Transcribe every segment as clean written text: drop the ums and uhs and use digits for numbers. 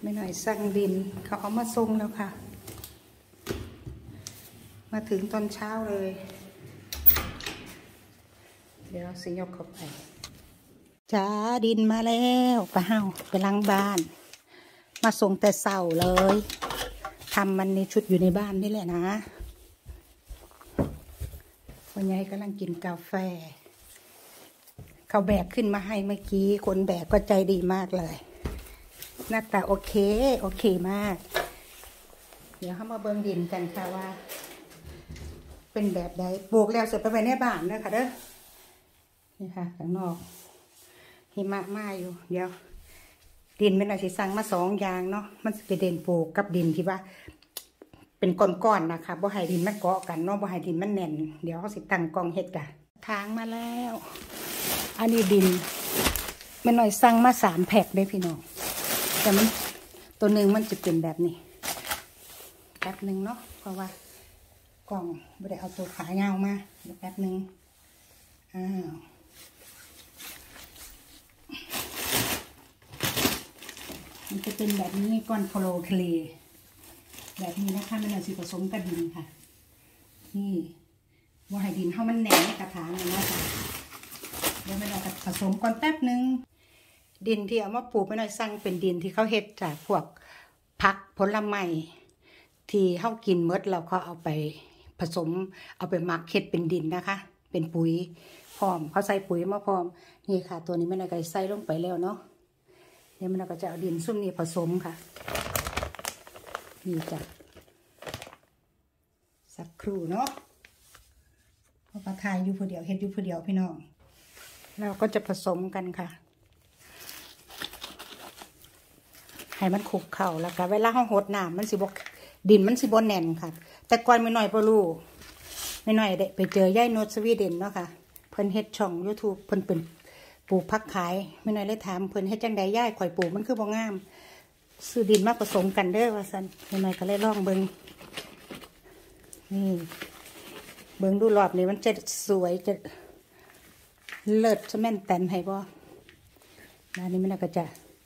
ไม่หน่อยสั่งดินเขาเอามาส่งแล้วค่ะมาถึงตอนเช้าเลยเดี๋ยวสิยกเข้าไปจ้าดินมาแล้วไปเฮาไปล้างบ้านมาส่งแต่เช้าเลยทำมันในชุดอยู่ในบ้านนี่แหละนะวันนี้กำลังกินกาแฟเขาแบกขึ้นมาให้เมื่อกี้คนแบกก็ใจดีมากเลยหน้าตาโอเคมากเดี๋ยวเขามาเบิ่งดินกันค่ะว่าเป็นแบบใดปลูกแล้วเสร็จไปไว้ในบ้านเลยค่ะเด้อนี่ค่ะข้างนอกหิมะมาอยู่เดี๋ยวดินเป็นอะไรสั่งมา2 อย่างเนาะมันเป็นดินปลูกกับดินที่ว่าเป็นก้อนๆนะคะบ่ให้ดินมันเกาะกันเนาะบ่ให้ดินมันแน่นเดี๋ยวเขาสิตั้งกองเฮ็ดกันทางมาแล้วอันนี้ดินมันหน่อยสั่งมา3 แพ็คได้พี่น้องแต่มันตัวหนึ่งมันจะเป็นแบบนี้แป๊บหนึ่งเนาะเพราะว่ากล่องไม่ได้เอาตัวขายาวมาเดี๋ยวแป๊บหนึ่งมันจะเป็นแบบนี้ก้อนโคลเคลแบบนี้นะคะมันเอาสิผสมกับดินค่ะนี่ว่าให้ดินเขามันแน่นในกระถางเลยนะคะเดี๋ยวมันเอาผสมก่อนแป๊บหนึ่งดินที่เอามาปลูกไม่น้อยสั่งเป็นดินที่เขาเฮ็ดจากพวกผักผลไม้ที่เขากินเมดเราก็เอาไปผสมเอาไปหมักเฮ็ดเป็นดินนะคะเป็นปุ๋ยพร้อมเขาใส่ปุ๋ยมาพร้อมนี่ค่ะตัวนี้ไม่น้อยก็ใส่ลงไปแล้วเนาะเดี๋ยวมันก็จะเอาดินซุ่มนี้ผสมค่ะนี่จ้ะสักครู่เนาะพอประทายอยู่ผู้เดียวเฮ็ดอยู่ผู้เดียวพี่น้องเราก็จะผสมกันค่ะให้มันคลุกเข้าแล้วก็เวลาเขาหดน้ำมันสิบกดินมันสิบแน่นค่ะแต่ก่อนไม่หน่อยปลูกไม่หน่อยไปเจอย่ายโนดสวีเดนเนาะค่ะเพิ่นเฮ็ดช่อง YouTube เพิ่นเป็นปลูกผักขายไม่หน่อยเลยถามเพิ่นเฮ็ดจังใดย่ายข่อยปลูกมันคือบ่งามซื้อดินมาผสมกันเด้อว่าซั่นไม่หน่อยก็เลยลองเบิ่งนี่เบิ่งดูรอบนี้มันจะสวยจะเลิศจะแม่นแตนให้บ่แล้วนี่มันก็จะ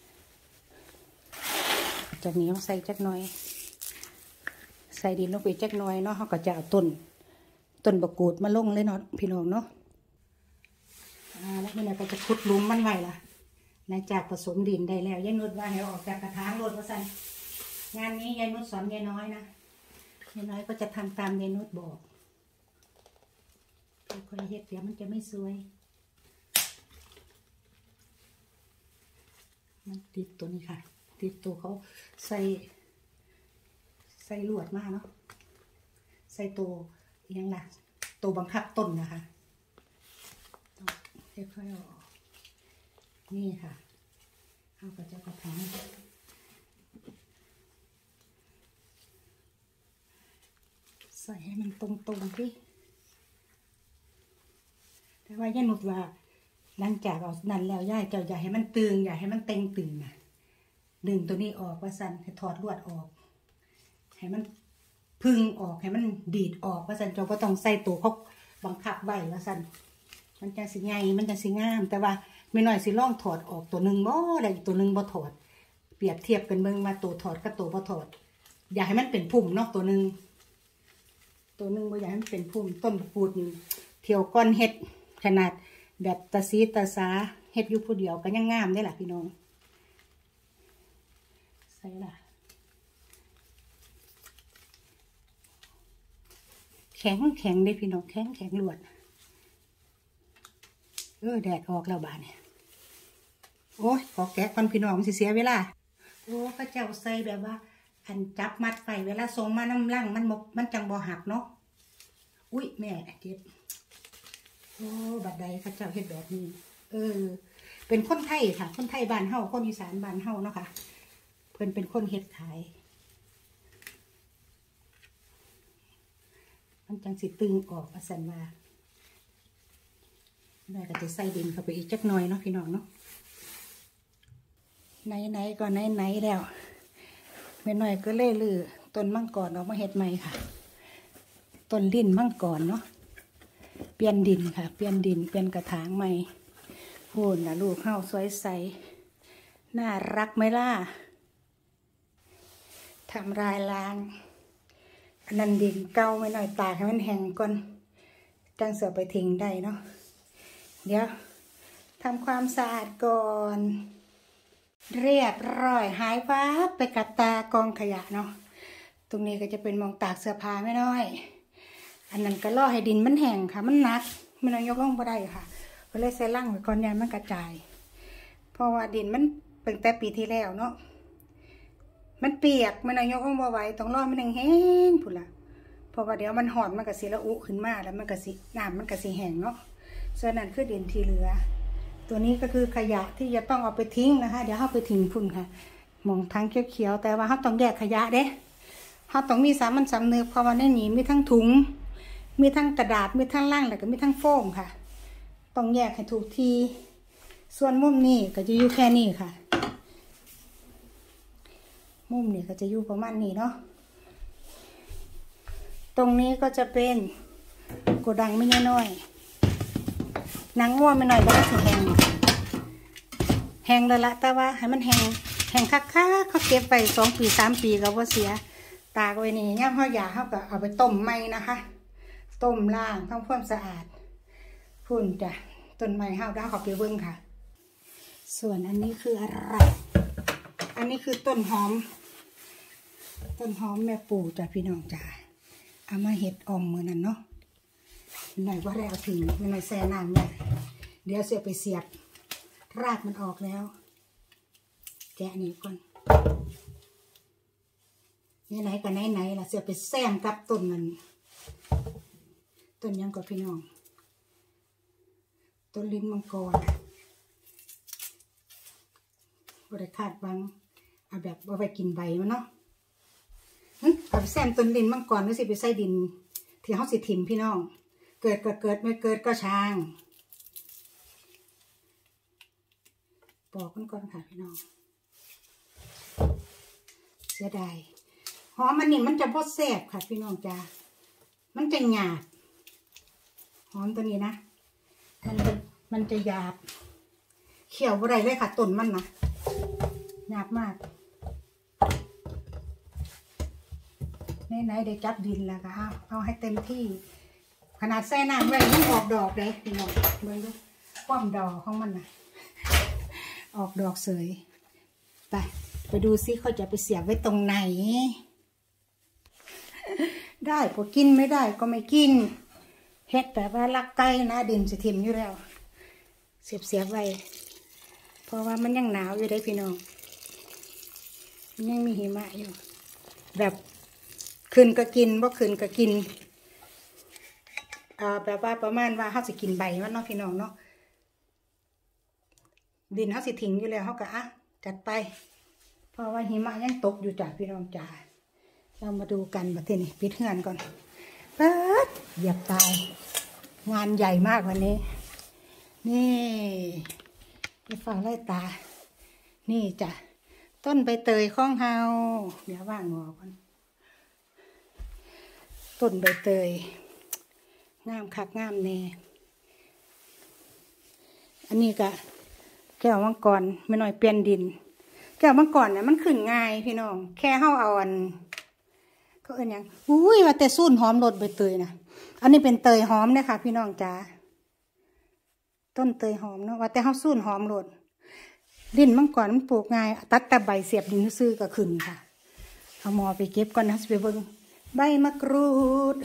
จากนี้ต้องใส่จักหน่อยใส่ดินลงไปจักหน่อยเนาะเขาก็จะเอาต้นบะกรูดมาลงเลยเนาะพี่น้องเนาะแล้วนี่เราก็จะขุดหลุมมันไว้ล่ะในจากผสมดินได้แล้วยายนุชว่าให้ออกจากกระถางโลดว่าสั่นงานนี้ยายนุชสอนยายน้อยนะยายน้อยก็จะทำตามยายนุชบอกค่อยๆเฮ็ดเดี๋ยวมันจะไม่สวยมันติดตัวนี้ค่ะติดตัวเขาใส่ลวดมากเนาะใส่ตัวยังล่ะตัวบังคับต้นนะคะต้องค่อยๆออกนี่ค่ะเอากระเจ้ากระถางใส่ให้มันตรงๆดิแต่ว่าย่านุชว่าหลังจากเอานั่นแล้วย่าเจ้าอย่าให้มันตึงอย่าให้มันเต็งตึงนะดึงตัวนี้ออกว่าสั่นให้ถอดลวดออกให้มันพึ่งออกให้มันดีดออกว่าสั่นเจ้าก็ต้องใส่ตัวเขาบังคับไว้ว่าสั่นมันจะสิไงมันจะสิงามแต่ว่าไม่น้อยสิล่องถอดออกตัวหนึ่งบ่ได้อีกตัวหนึ่งบ่ถอดเปรียบเทียบกันเบิ่งมาตัวถอดกับตัวบ่ถอดอย่าให้มันเป็นพุ่มเนาะตัวหนึ่งบ่อยากให้มันเป็นพุ่มต้นปูดนี่เที่ยวก้อนเฮ็ดขนาดแบบตาซีตาสาเฮ็ดอยู่ผู้เดียวก็ยังงามได้ล่ะพี่น้องใส่ล่ะแข็งได้พี่น้องแข็งลวดแดดออกแล้วบาดเนี่ยโอ้ยขอแกะก่อนพี่น้องมันสิเสียเวลาโอ้พระเจ้าใส่แบบว่าอันจับมัดไปเวลาส่งมาน้ำล่างมันจังบ่หักเนาะอุ้ยแม่เจ็บโอ้บัดใดพระเจ้าเฮ็ดแบบนี้เป็นคนไทยค่ะคนไทยบ้านเฮาคนอีสานบ้านเฮาเนาะค่ะเพิ่นเป็นคนเฮ็ดขายมันจังสิตึงออกว่าซั่นว่าได้ก็จะใส่ดินเข้าไปอีกจักหน่อยเนาะพี่น้องเนาะไหนก็ไหนแล้วแม่น้อยก็เลยลือต้นมังกรออกมาเฮ็ดใหม่ค่ะต้นลิ้นมังกรเนาะเปลี่ยนดินค่ะเปลี่ยนดินเปลี่ยนกระถางใหม่โหน่ะลูกเข้าสวยใสน่ารักไหมล่ะทำลายล้างอันนั้นดินเก่าไม่หน่อยตากให้มันแห้งก่อนจังเสือไปทิ้งได้เนาะเดี๋ยวทำความสะอาดก่อนเรียบร้อยหายวับไปกับตากองขยะเนาะตรงนี้ก็จะเป็นมองตากเสื้อผ้าไม่น้อยอันนั้นก็ล่อให้ดินมันแห้งค่ะมันหนักไม่น้อยยกลงบ่ได้ค่ะก็เลยใส่ล่างไว้ก่อนยันมันกระจายเพราะว่าดินมันเป็นแต่ปีที่แล้วเนาะมันเปียกไม่น้อยยกลงบ่ไหวต้องรอมันแห้งๆพุ่นล่ะเพราะว่าเดี๋ยวมันหอนมันก็สิละอุขึ้นมาแล้วมันก็สิน้ำมันก็สิแห้งเนาะส่วนนั้นคือดินที่เหลือตัวนี้ก็คือขยะที่จะต้องเอาไปทิ้งนะคะเดี๋ยวเอาไปทิ้งพุ่นค่ะมองทั้งเขียวๆแต่ว่าเขาต้องแยกขยะเด้เขาต้องมีสามัญสำนึกเพราะว่าในนี้มีทั้งถุงมีทั้งกระดาษมีทั้งล่างแล้วก็มีทั้งโฟมค่ะต้องแยกให้ถูกทีส่วนมุมนี้ก็จะอยู่แค่นี้ค่ะมุมนี้ก็จะอยู่ประมาณนี้เนาะตรงนี้ก็จะเป็นโกดังไม่น้อยนางง่วงไม่น้อยก็ได้สิแห้งเลยละแต่ว่าให้มันแห้งคักเขาเก็บไป2 ปี 3 ปีก็ว่าเสียตากไว้นี่ย่ำเขาอยากเขาก็เอาไปต้มใหม่นะคะต้มล้างทำความสะอาดพุ่นจ้ะต้นไม้เฮาได้ขอไปเบิ่งค่ะส่วนอันนี้คืออะไรอันนี้คือต้นหอมแม่ปู่จ้ะพี่น้องจ้ะเอามาเห็ดออมมือนั่นเนาะหน่อยว่าได้เอาทิ้งหน่อยแช่น้ำเนี่ยเดี๋ยวเสียไปเสียบรากมันออกแล้วแกะนี่ก่อนไหนกับไหนล่ะเสียไปแซมกับต้นมันต้นยังกับพี่น้องต้นลิ้นมังกรบริคาดบังเอาแบบเอาไปกินใบมันเนาะเอาไปแซมต้นลิ้นมังกรหรือสิไปใส่ดินที่เขาสิถิ่มพี่น้องเกิดก็เกิดไม่เกิดก็ช่างปอกกันก่อนค่ะพี่น้องเสียดายหอมมันนี่มันจะพอแซ่บค่ะพี่น้องจ้ามันจะหยาบหอมตัวนี้นะมันจะหยาบเขียวอะไรเลยค่ะต้นมันนะหยาบมากไหนได้จับดินแล้วก็เอาให้เต็มที่ขนาดใส่น้ำไว้มันออกดอกเลยพี่น้องเบิ่งดูความดอกของมันนะออกดอกเสยไปดูซิเขาจะไปเสียบไว้ตรงไหนได้พอกินไม่ได้ก็ไม่กินเฮ็ดแบบว่ารักไก่นะดินสิทิมอยู่แล้วเสียบไว้เพราะว่ามันยังหนาวอยู่ได้พี่น้องมันยังมีหิมะอยู่แบบคืนก็กินบ่คืนก็กินแบบว่าประมาณว่าเขาสิกินใบมันเนาะพี่น้องเนาะดินเขาสิทิ้งอยู่แล้วเขาก็จัดไปเพราะว่าหิมะยังตกอยู่จ้ะพี่น้องจ้าเรามาดูกันมาทีนี้ปิดเฮือนก่อนเปิดเหยียบตายงานใหญ่มากวันนี้นี่ไปฟังไล่ตานี่จ้ะต้นใบเตยของเฮาเดี๋ยวว่างงอก่อนต้นใบเตยงามคักงามแน่อันนี้ก็แก้วมังกรไม่น้อยเปลี่ยนดินแก้วมังกรเนี่ยมันขึ้นง่ายพี่น้องแค่เฮาเอาอันก็เอิ้นหยังอุ้ยว่าแต่สูนหอมรสใบเตยนะอันนี้เป็นเตยหอมเนี่ยค่ะพี่น้องจ้าต้นเตยหอมเนาะว่าแต่เฮาสูนหอมรสดินมังกรมันปลูกง่ายตัดแต่ใบเสียบดินซื้อก็ขึ้นค่ะเอาหมอไปเก็บก่อนนะไปเบิ่งใบมะกรูด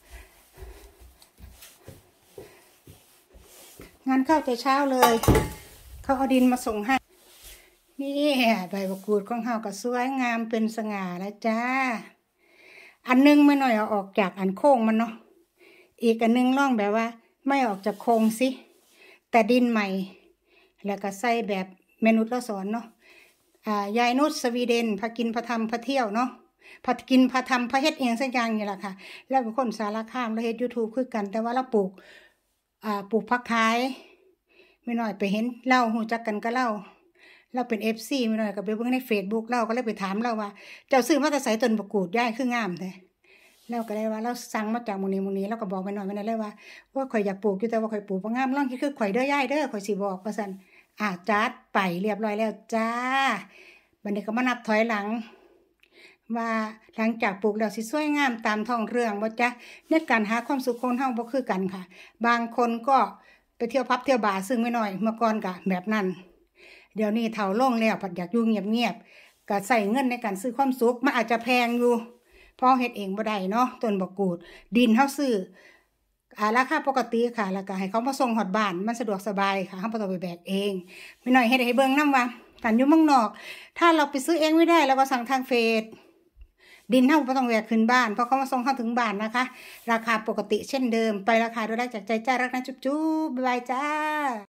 งานเข้าแต่เช้าเลยเขาเอาดินมาส่งให้นี่ใบมะกรูดของเฮาก็สวยงามเป็นสง่าแล้วจ้าอันนึงไม่หน่อยเอาออกจากอันโค้งมันเนาะอีกอันนึงล่องแบบว่าไม่ออกจากโค้งสิแต่ดินใหม่แล้วก็ใส่แบบเมนุษย์เราสอนเนาะยายนุชสวีเดนพากินพาทำพาเที่ยวเนาะพากินพาทำพาเฮ็ดเองสักอย่างนี่แหละค่ะแล้วเป็นคนสารคามแล้วเฮ็ด YouTube คือกันแต่ว่าเราปลูกผักขายไม่น้อยไปเห็นเล่าหูจักกันก็เล่าเราเป็น FC ไม่น้อยก็ไปเบิ่งใน Facebook เราก็เลยไปถามเราว่าเจ้าซื้อมาแต่ไสต้นมะกรูดยายคืองามแท้เราก็เลยว่าเราสั่งมาจากหมู่นี้เราก็บอกไปหน่อยไม่ได้เลยว่าข่อยอยากปลูกอยู่แต่ว่าข่อยปลูกบ่งามลองคิดคือข่อยเด้อยายเด้อข่อยสิบอกว่าซั่นจัดไปเรียบร้อยแล้วจ้าบัดนี้ก็มานับถอยหลังว่าหลังจากปลูกแล้วสิสวยงามตามท้องเรื่องบ่จ๊ะในการหาความสุขคนเฮาบ่คือกันค่ะบางคนก็ไปเที่ยวพับเที่ยวบาร์ซึ่งไม่น้อยเมื่อก่อนก็แบบนั้นเดี๋ยวนี้เฒ่าลงแล้วผัดอยากอยู่เงียบๆก็ใส่เงินในการซื้อความสุขมันอาจจะแพงอยู่เพราะเฮ็ดเองบ่ได้เนาะต้นบักกูดดินเฮาซื้อราคาปกติค่ะแล้วก็ให้เขามาส่งฮอดบ้านมันสะดวกสบายค่ะเฮาบ่ต้องไปแบกเองไม่น้อยเฮ็ดให้เบิ่งนำว่าการอยู่เมืองนอกถ้าเราไปซื้อเองไม่ได้เราก็สั่งทางเฟซดินเฮาบ่ต้องแวกขึ้นบ้านเพราะเขามาส่งเข้าถึงบ้านนะคะราคาปกติเช่นเดิมไปราคาดูได้จากใจจ้ารักนะจุ๊บๆบ๊ายบายจ้า